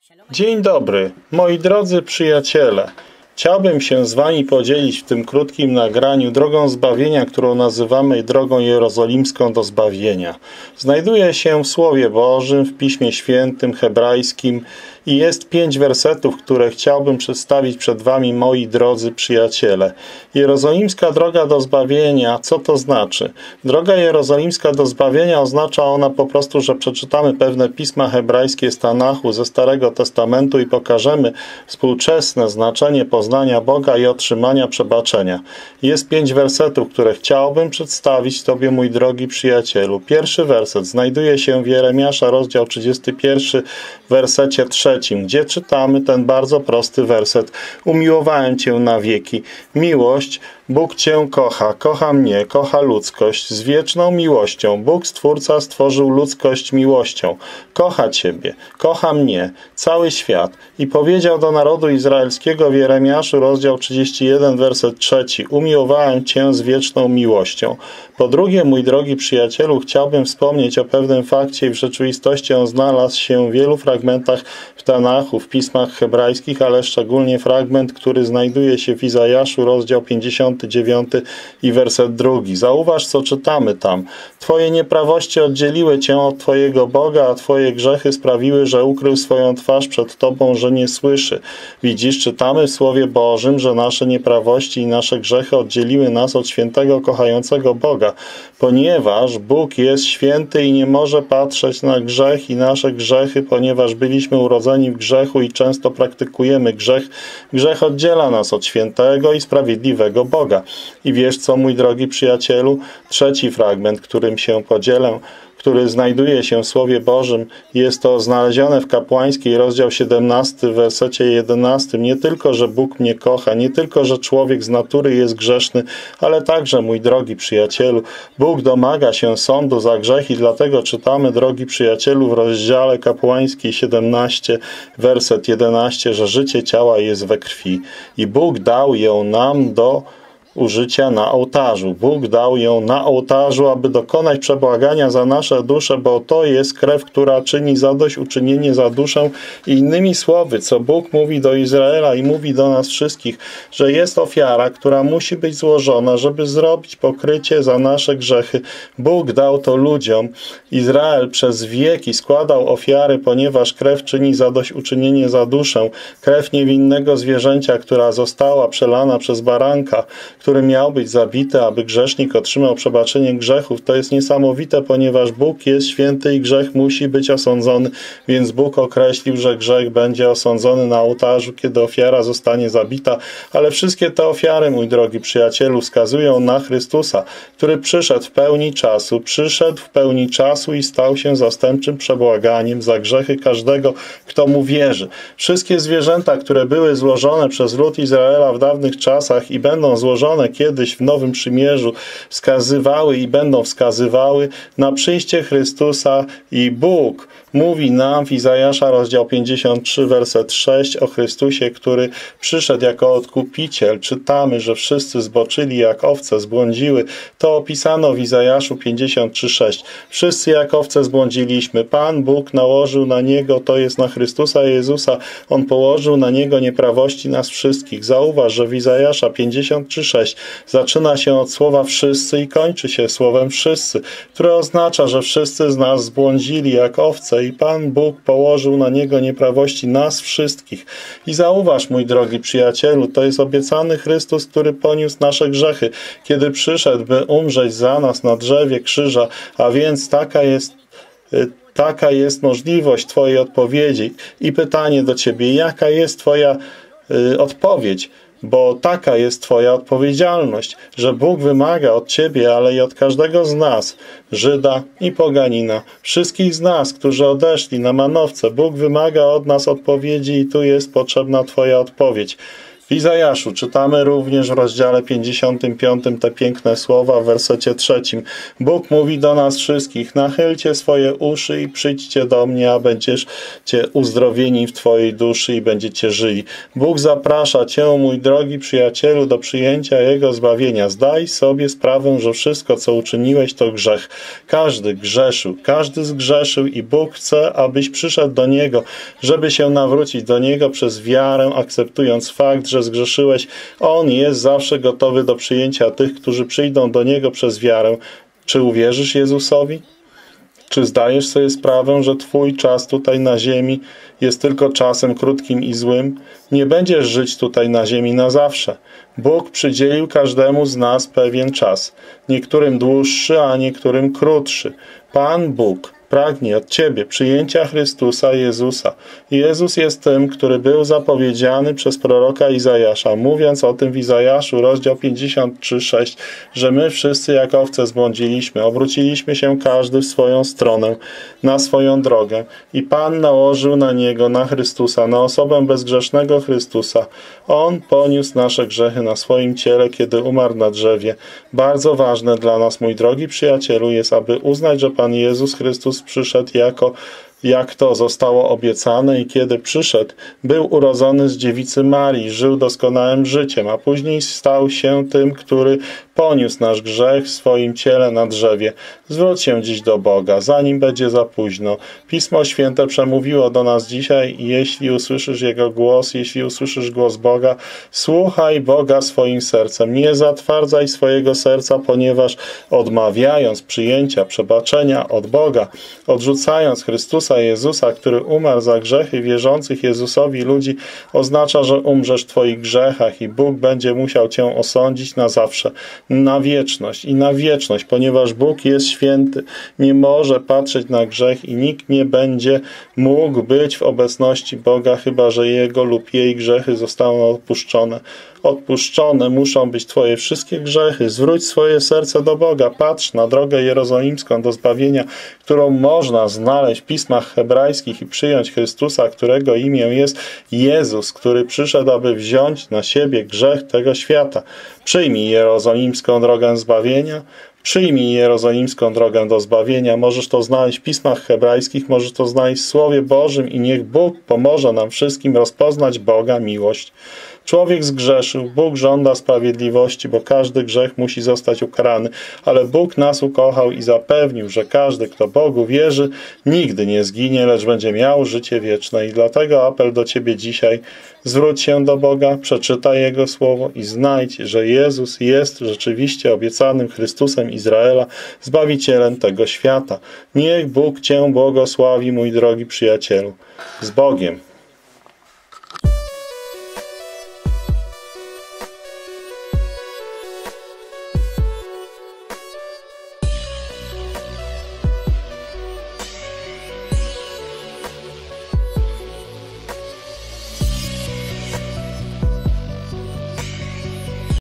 Dzień dobry, moi drodzy przyjaciele. Chciałbym się z wami podzielić w tym krótkim nagraniu drogą zbawienia, którą nazywamy drogą jerozolimską do zbawienia. Znajduje się w Słowie Bożym, w Piśmie Świętym, hebrajskim i jest 5 wersetów, które chciałbym przedstawić przed wami, moi drodzy przyjaciele. Jerozolimska droga do zbawienia, co to znaczy? Droga jerozolimska do zbawienia oznacza ona po prostu, że przeczytamy pewne pisma hebrajskie z Tanachu, ze Starego Testamentu i pokażemy współczesne znaczenie poznania Boga i otrzymania przebaczenia. Jest 5 wersetów, które chciałbym przedstawić tobie, mój drogi przyjacielu. Pierwszy werset znajduje się w Jeremiasza, rozdział 31, w wersecie 3, gdzie czytamy ten bardzo prosty werset. Umiłowałem Cię na wieki. Miłość, Bóg Cię kocha, kocha mnie, kocha ludzkość z wieczną miłością. Bóg Stwórca stworzył ludzkość miłością. Kocha Ciebie, kocha mnie, cały świat. I powiedział do narodu izraelskiego w Jeremiaszu, rozdział 31, werset 3. Umiłowałem Cię z wieczną miłością. Po drugie, mój drogi przyjacielu, chciałbym wspomnieć o pewnym fakcie i w rzeczywistości on znalazł się w wielu fragmentach w Tanachu, w pismach hebrajskich, ale szczególnie fragment, który znajduje się w Izajaszu, rozdział 59 i werset 2. Zauważ, co czytamy tam. Twoje nieprawości oddzieliły Cię od Twojego Boga, a Twoje grzechy sprawiły, że ukrył swoją twarz przed Tobą, że nie słyszy. Widzisz, czytamy w Słowie Bożym, że nasze nieprawości i nasze grzechy oddzieliły nas od świętego, kochającego Boga, ponieważ Bóg jest święty i nie może patrzeć na grzech i nasze grzechy, ponieważ byliśmy urodzeni w grzechu i często praktykujemy grzech. Grzech oddziela nas od świętego i sprawiedliwego Boga. I wiesz co, mój drogi przyjacielu? Trzeci fragment, którym się podzielę, który znajduje się w Słowie Bożym, jest to znalezione w kapłańskiej, rozdział 17, w wersecie 11. Nie tylko, że Bóg mnie kocha, nie tylko, że człowiek z natury jest grzeszny, ale także, mój drogi przyjacielu, Bóg domaga się sądu za grzech i dlatego czytamy, drogi przyjacielu, w rozdziale kapłańskiej 17, werset 11, że życie ciała jest we krwi i Bóg dał ją nam do użycia na ołtarzu. Bóg dał ją na ołtarzu, aby dokonać przebłagania za nasze dusze, bo to jest krew, która czyni zadośćuczynienie za duszę. I innymi słowy, co Bóg mówi do Izraela i mówi do nas wszystkich, że jest ofiara, która musi być złożona, żeby zrobić pokrycie za nasze grzechy. Bóg dał to ludziom. Izrael przez wieki składał ofiary, ponieważ krew czyni zadośćuczynienie za duszę. Krew niewinnego zwierzęcia, która została przelana przez baranka, który miał być zabity, aby grzesznik otrzymał przebaczenie grzechów. To jest niesamowite, ponieważ Bóg jest święty i grzech musi być osądzony, więc Bóg określił, że grzech będzie osądzony na ołtarzu, kiedy ofiara zostanie zabita. Ale wszystkie te ofiary, mój drogi przyjacielu, wskazują na Chrystusa, który przyszedł w pełni czasu i stał się zastępczym przebłaganiem za grzechy każdego, kto mu wierzy. Wszystkie zwierzęta, które były złożone przez lud Izraela w dawnych czasach i będą złożone kiedyś w Nowym Przymierzu, wskazywały i będą wskazywały na przyjście Chrystusa i Bóg mówi nam w Izajasza, rozdział 53, werset 6 o Chrystusie, który przyszedł jako odkupiciel. Czytamy, że wszyscy zboczyli jak owce, zbłądziły. To opisano w Izajaszu 53:6. Wszyscy jak owce zbłądziliśmy. Pan Bóg nałożył na Niego, to jest na Chrystusa Jezusa, On położył na Niego nieprawości nas wszystkich. Zauważ, że w Izajasza 53:6 zaczyna się od słowa wszyscy i kończy się słowem wszyscy, które oznacza, że wszyscy z nas zbłądzili jak owce i Pan Bóg położył na Niego nieprawości nas wszystkich. I zauważ, mój drogi przyjacielu, to jest obiecany Chrystus, który poniósł nasze grzechy, kiedy przyszedł, by umrzeć za nas na drzewie krzyża, a więc taka jest możliwość Twojej odpowiedzi. I pytanie do Ciebie, jaka jest Twoja odpowiedź? Bo taka jest Twoja odpowiedzialność, że Bóg wymaga od Ciebie, ale i od każdego z nas, Żyda i poganina, wszystkich z nas, którzy odeszli na manowce. Bóg wymaga od nas odpowiedzi i tu jest potrzebna Twoja odpowiedź. W Izajaszu czytamy również w rozdziale 55 te piękne słowa w wersecie 3. Bóg mówi do nas wszystkich: nachylcie swoje uszy i przyjdźcie do mnie, a będziecie uzdrowieni w twojej duszy i będziecie żyli. Bóg zaprasza cię, mój drogi przyjacielu, do przyjęcia Jego zbawienia. Zdaj sobie sprawę, że wszystko, co uczyniłeś, to grzech. Każdy grzeszył, każdy zgrzeszył i Bóg chce, abyś przyszedł do Niego, żeby się nawrócić do Niego przez wiarę, akceptując fakt, że zgrzeszyłeś. On jest zawsze gotowy do przyjęcia tych, którzy przyjdą do Niego przez wiarę. Czy uwierzysz Jezusowi? Czy zdajesz sobie sprawę, że twój czas tutaj na ziemi jest tylko czasem krótkim i złym? Nie będziesz żyć tutaj na ziemi na zawsze. Bóg przydzielił każdemu z nas pewien czas. Niektórym dłuższy, a niektórym krótszy. Pan Bóg pragnie od ciebie przyjęcia Chrystusa Jezusa. Jezus jest tym, który był zapowiedziany przez proroka Izajasza, mówiąc o tym w Izajaszu, rozdział 53:6, że my wszyscy jak owce zbłądziliśmy, obróciliśmy się każdy w swoją stronę, na swoją drogę i Pan nałożył na Niego, na Chrystusa, na osobę bezgrzesznego Chrystusa. On poniósł nasze grzechy na swoim ciele, kiedy umarł na drzewie. Bardzo ważne dla nas, mój drogi przyjacielu, jest, aby uznać, że Pan Jezus Chrystus przyszedł jak to zostało obiecane i kiedy przyszedł, był urodzony z dziewicy Marii, żył doskonałym życiem, a później stał się tym, który poniósł nasz grzech w swoim ciele na drzewie. Zwróć się dziś do Boga, zanim będzie za późno. Pismo Święte przemówiło do nas dzisiaj i jeśli usłyszysz Jego głos, jeśli usłyszysz głos Boga, słuchaj Boga swoim sercem. Nie zatwardzaj swojego serca, ponieważ odmawiając przyjęcia, przebaczenia od Boga, odrzucając Chrystusa Jezusa, który umarł za grzechy wierzących Jezusowi ludzi, oznacza, że umrzesz w twoich grzechach i Bóg będzie musiał cię osądzić na zawsze, na wieczność i na wieczność, ponieważ Bóg jest święty, nie może patrzeć na grzech i nikt nie będzie mógł być w obecności Boga, chyba że jego lub jej grzechy zostaną odpuszczone. Odpuszczone muszą być twoje wszystkie grzechy. Zwróć swoje serce do Boga. Patrz na drogę jerozolimską do zbawienia, którą można znaleźć w pismach hebrajskich i przyjąć Chrystusa, którego imię jest Jezus, który przyszedł, aby wziąć na siebie grzech tego świata. Przyjmij jerozolimską drogę zbawienia. Przyjmij jerozolimską drogę do zbawienia. Możesz to znaleźć w pismach hebrajskich, możesz to znaleźć w Słowie Bożym i niech Bóg pomoże nam wszystkim rozpoznać Boga miłość. Człowiek zgrzeszył, Bóg żąda sprawiedliwości, bo każdy grzech musi zostać ukarany, ale Bóg nas ukochał i zapewnił, że każdy, kto Bogu wierzy, nigdy nie zginie, lecz będzie miał życie wieczne. I dlatego apel do ciebie dzisiaj: zwróć się do Boga, przeczytaj Jego Słowo i znajdź, że Jezus jest rzeczywiście obiecanym Chrystusem Izraela, Zbawicielem tego świata. Niech Bóg cię błogosławi, mój drogi przyjacielu. Z Bogiem.